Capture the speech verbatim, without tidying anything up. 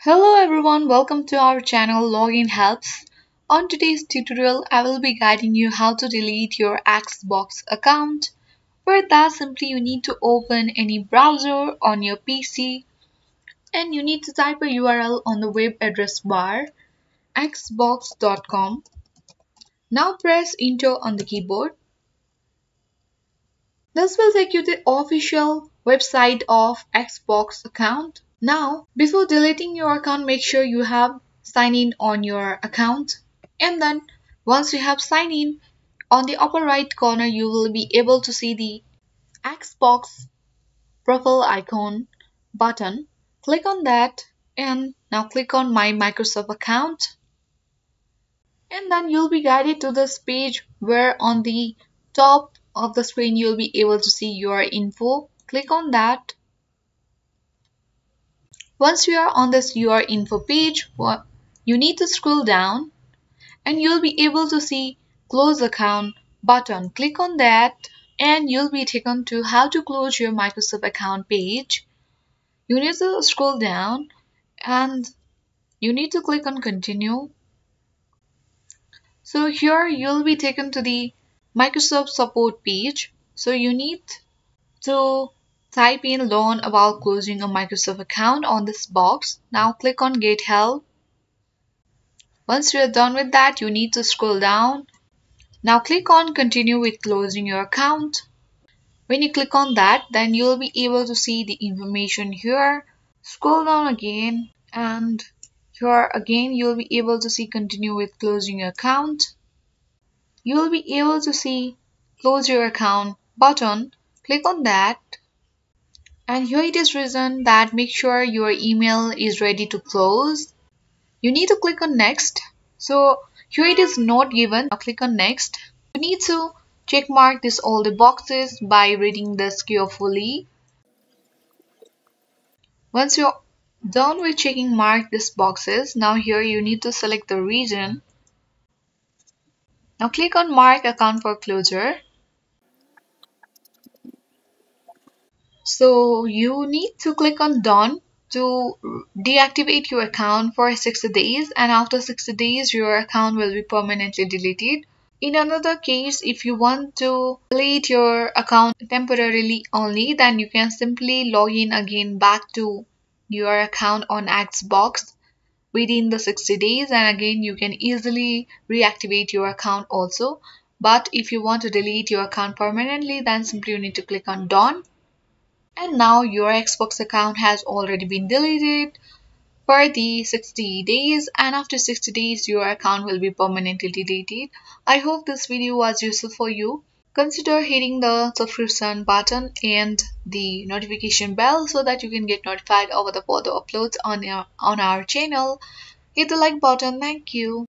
Hello everyone, welcome to our channel LoginHelps. On today's tutorial, I will be guiding you how to delete your Xbox account. For that, simply you need to open any browser on your P C and you need to type a U R L on the web address bar xbox dot com. Now press enter on the keyboard. This will take you to the official website of Xbox account. Now, before deleting your account, make sure you have signed in on your account. And then once you have signed in, on the upper right corner, you will be able to see the Xbox profile icon button. Click on that and now click on My Microsoft account. And then you'll be guided to this page where on the top of the screen, you'll be able to see your info. Click on that. Once you are on this Your Info page, you need to scroll down and you'll be able to see Close Account button. Click on that and you'll be taken to How to Close Your Microsoft Account page. You need to scroll down and you need to click on Continue. So here you'll be taken to the Microsoft support page. So you need to type in learn about closing a Microsoft account on this box. Now click on Get Help. Once you are done with that, you need to scroll down. Now click on Continue with closing your account. When you click on that, then you will be able to see the information here. Scroll down again and here again you will be able to see Continue with closing your account. You will be able to see Close Your Account button. Click on that. And here it is written that make sure your email is ready to close. You need to click on next. So here it is not given. Now click on next. You need to check mark this all the boxes by reading this carefully. Once you're done with checking mark these boxes, now here you need to select the region. Now click on mark account for closure. So you need to click on done to deactivate your account for sixty days, and after sixty days your account will be permanently deleted. In another case, if you want to delete your account temporarily only, then you can simply log in again back to your account on Xbox within the sixty days, and again you can easily reactivate your account also. But if you want to delete your account permanently, then simply you need to click on done. And now your Xbox account has already been deleted for the sixty days, and after sixty days your account will be permanently deleted. I hope this video was useful for you. Consider hitting the subscription button and the notification bell so that you can get notified over the further uploads on, your, on our channel. Hit the like button. Thank you.